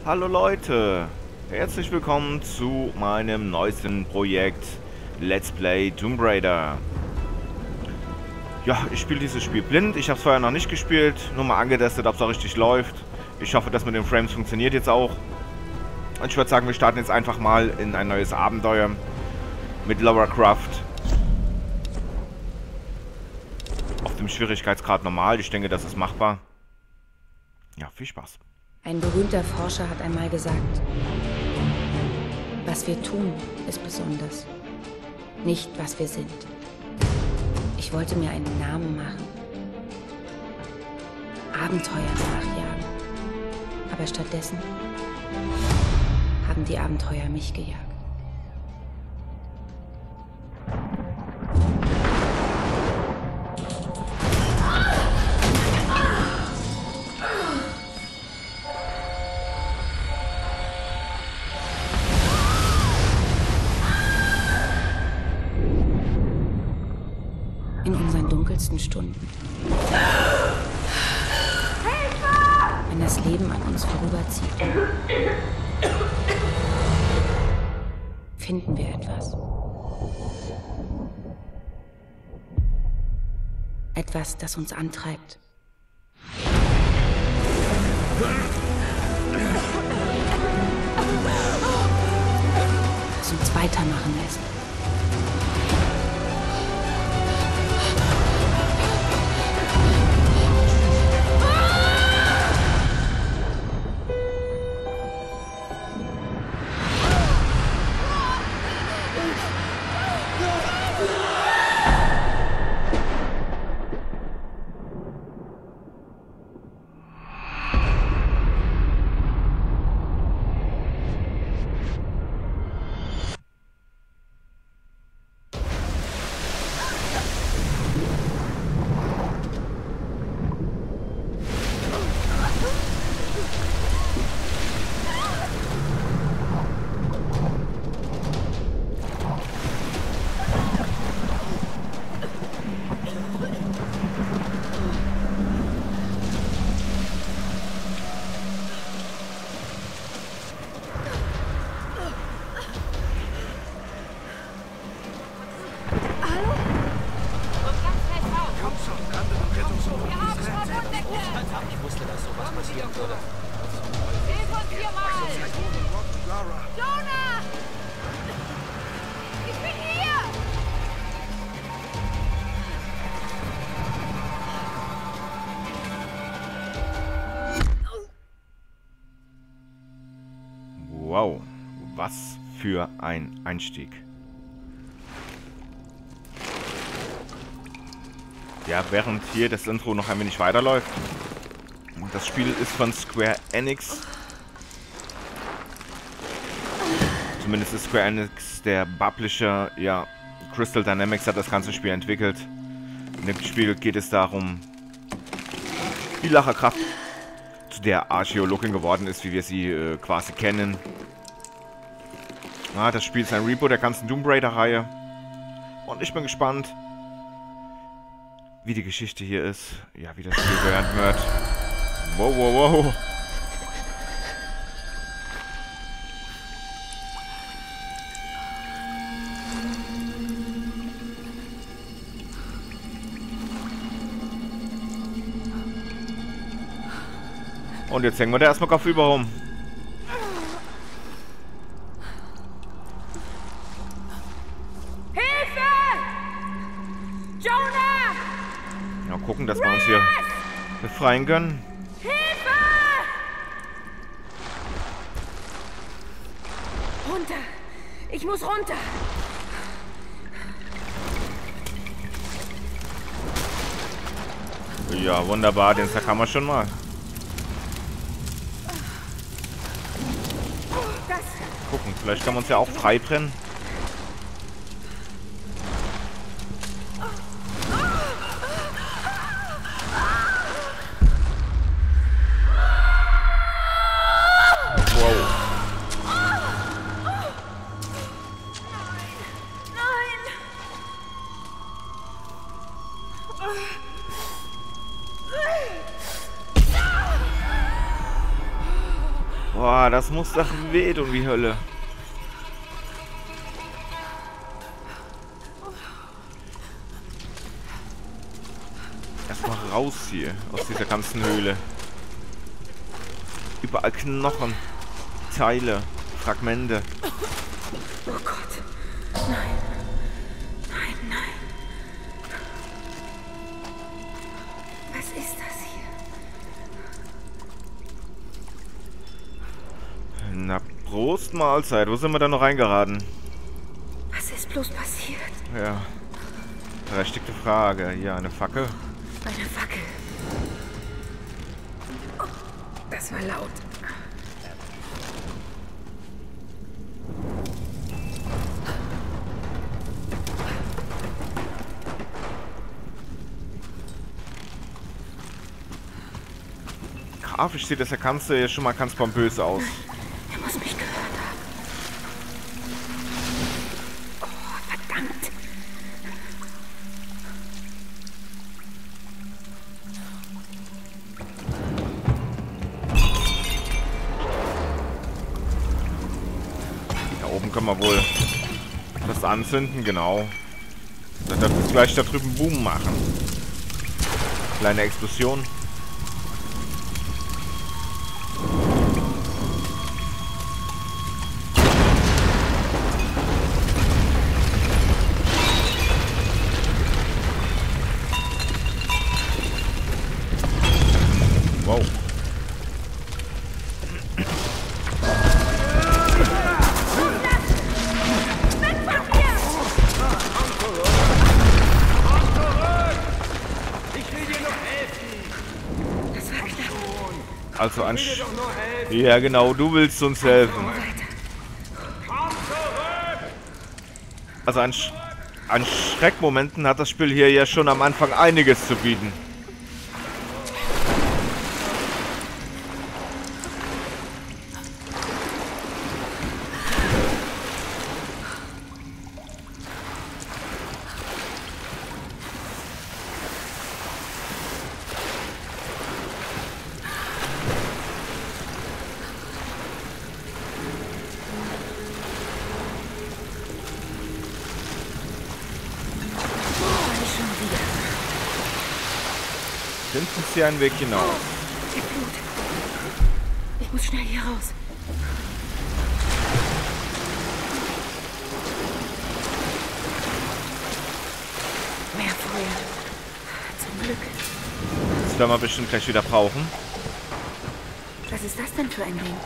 Hallo Leute, herzlich willkommen zu meinem neuesten Projekt Let's Play Tomb Raider. Ja, ich spiele dieses Spiel blind, ich habe es vorher noch nicht gespielt, nur mal angetestet, ob es auch richtig läuft. Ich hoffe, dass mit den Frames funktioniert jetzt auch. Und ich würde sagen, wir starten jetzt einfach mal in ein neues Abenteuer mit Lara Croft. Auf dem Schwierigkeitsgrad normal, ich denke, das ist machbar. Ja, viel Spaß. Ein berühmter Forscher hat einmal gesagt, was wir tun, ist besonders, nicht was wir sind. Ich wollte mir einen Namen machen, Abenteuer nachjagen, aber stattdessen haben die Abenteuer mich gejagt. In unseren dunkelsten Stunden. Wenn das Leben an uns vorüberzieht, finden wir etwas. Etwas, das uns antreibt. Das uns weitermachen lässt. Ich wusste, dass sowas passieren würde. Hilf uns hier mal! Jonah! Ich bin hier! Wow, was für ein Einstieg. Ja, während hier das Intro noch ein wenig weiterläuft. Das Spiel ist von Square Enix. Zumindest ist Square Enix der Publisher. Ja, Crystal Dynamics hat das ganze Spiel entwickelt. In dem Spiel geht es darum, wie Lara Croft zu der Archäologin geworden ist, wie wir sie quasi kennen. Das Spiel ist ein Reboot der ganzen Tomb Raider-Reihe. Und ich bin gespannt, wie die Geschichte hier ist. Ja, wie das Spiel werden wird. Wow, wow, wow. Und jetzt hängen wir da erstmal kopfüber rum. Hilfe! Jonah! Ja, gucken, dass wir uns hier befreien können. Hilfe! Runter! Ich muss runter! Ja, wunderbar, den kann man schon mal. Das... Gucken, vielleicht können wir uns ja auch frei brennen. Boah, das muss doch wehtun wie Hölle. Erstmal raus hier aus dieser ganzen Höhle. Überall Knochen, Teile, Fragmente. Oh Gott. Nein. Nein, nein. Was ist das hier? Na, Prost, Mahlzeit. Wo sind wir da noch reingeraten? Was ist bloß passiert? Ja. Berechtigte Frage. Ja, eine Fackel. Eine Fackel. Oh, das war laut. Grafisch sieht das Ganze ja schon mal ganz pompös aus. Er muss mich gehört haben. Oh, verdammt. Da oben können wir wohl das anzünden, genau. Dann darf es gleich da drüben Boom machen. Kleine Explosion. Wow. Also an... Ja genau, du willst uns helfen. Also an Schreckmomenten hat das Spiel hier ja schon am Anfang einiges zu bieten. Finden Sie einen Weg hinaus. Der Blut. Ich muss schnell hier raus. Mehr Feuer. Zum Glück. Das werden wir bestimmt gleich wieder brauchen. Was ist das denn für ein Ding?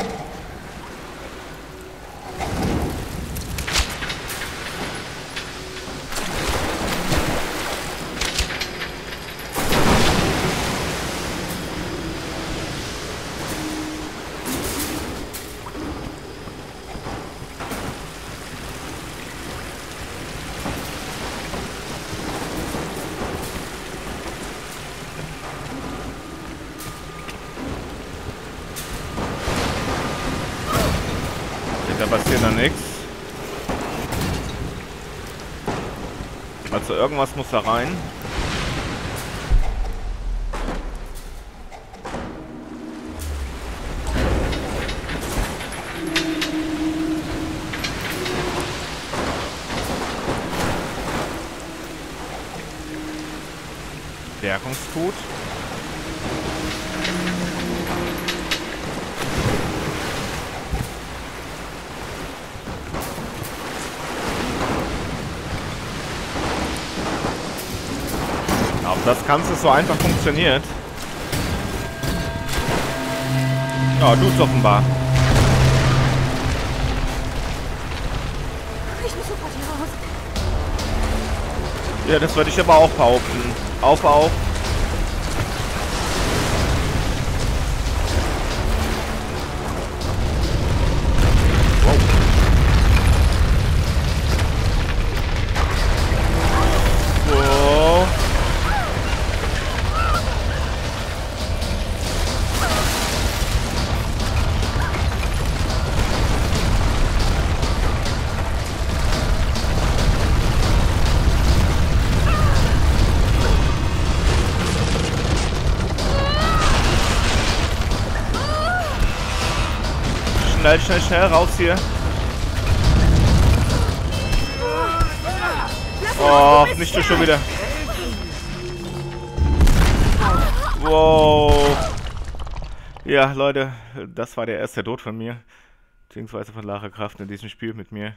Da passiert noch nichts. Also irgendwas muss da rein. Bergungstod. Ob das Ganze so einfach funktioniert? Ja, tut's offenbar. Ich muss sofort hier raus. Ja, das würde ich aber auch behaupten. Auf. Schnell, schnell, schnell raus hier. Oh, nicht du schon wieder. Wow. Ja, Leute, das war der erste Tod von mir. Beziehungsweise von Lara Croft in diesem Spiel mit mir.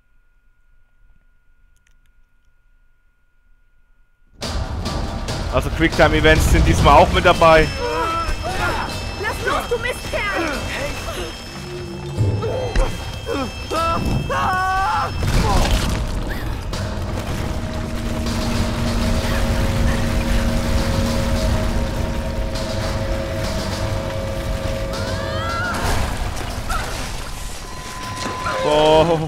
Also Quicktime-Events sind diesmal auch mit dabei. Lass los, du Mistkerl! Oh.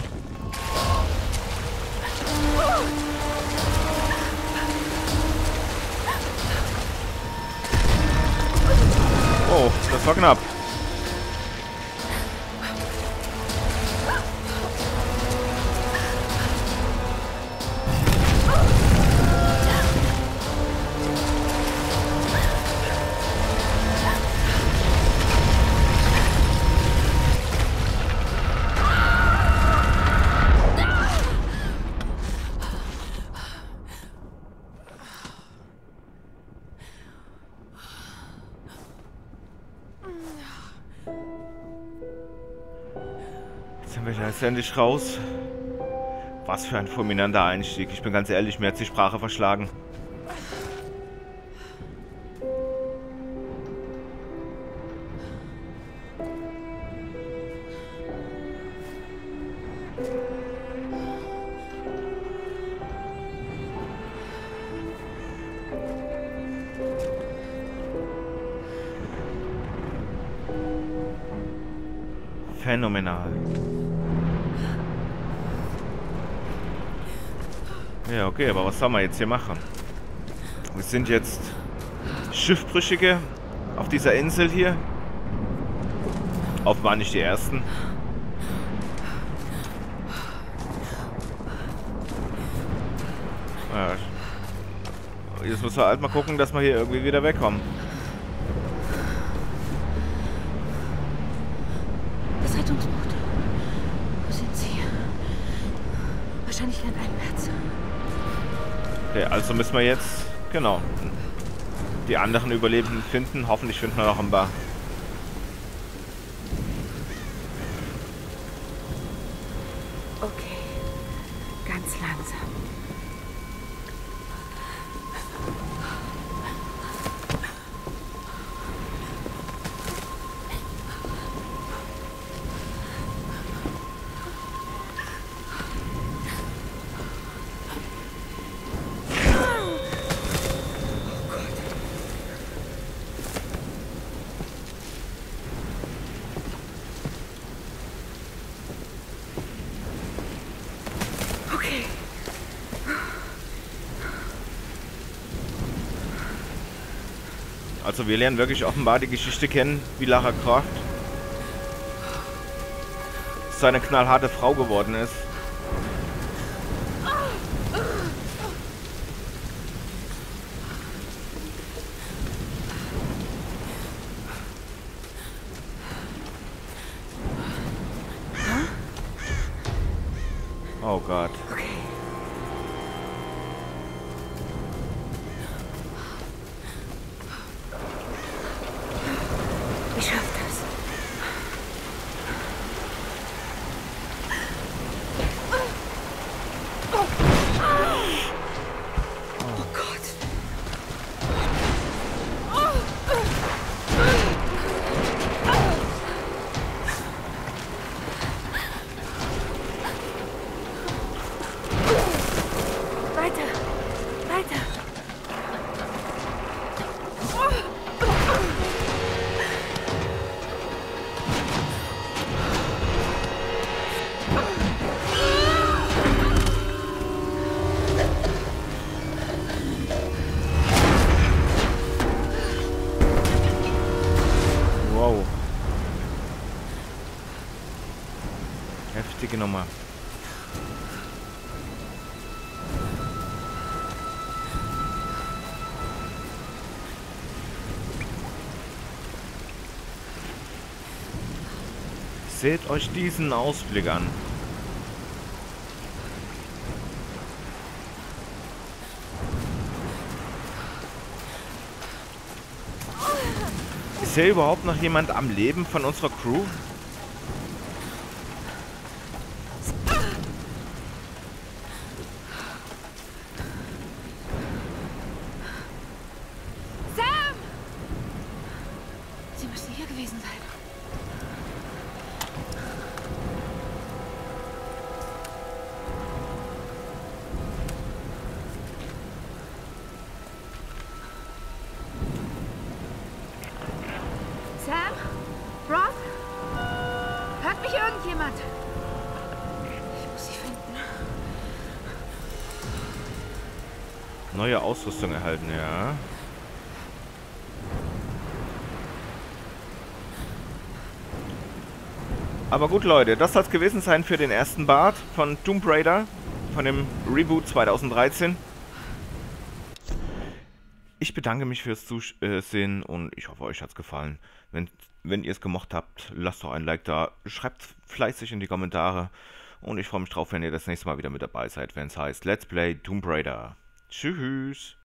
Oh, das war knapp. Jetzt sind wir jetzt endlich raus. Was für ein fulminanter Einstieg. Ich bin ganz ehrlich, mir hat die Sprache verschlagen. Phänomenal. Ja, okay, aber was soll man jetzt hier machen? Wir sind jetzt Schiffbrüchige auf dieser Insel hier. Offenbar nicht die ersten. Ja. Jetzt müssen wir halt mal gucken, dass wir hier irgendwie wieder wegkommen. Das Rettungsboot. Wo sind sie? Wahrscheinlich landeinwärts. Okay, also müssen wir jetzt, genau, die anderen Überlebenden finden. Hoffentlich finden wir noch ein paar. Okay, ganz langsam. Also wir lernen wirklich offenbar die Geschichte kennen, wie Lara Croft seine knallharte Frau geworden ist. Oh Gott. Okay. Ich schaff das. Oh Gott. Weiter. Weiter. Wow. Heftige Nummer. Seht euch diesen Ausblick an. Ist hier überhaupt noch jemand am Leben von unserer Crew? Sam! Sie müssen hier gewesen sein. Sam? Roth? Hört mich irgendjemand? Ich muss sie finden. Neue Ausrüstung erhalten, ja. Aber gut, Leute, das soll es gewesen sein für den ersten Part von Tomb Raider, von dem Reboot 2013. Ich bedanke mich fürs Zusehen und ich hoffe, euch hat es gefallen. Wenn ihr es gemocht habt, lasst doch ein Like da, schreibt fleißig in die Kommentare und ich freue mich drauf, wenn ihr das nächste Mal wieder mit dabei seid, wenn es heißt Let's Play Tomb Raider. Tschüss!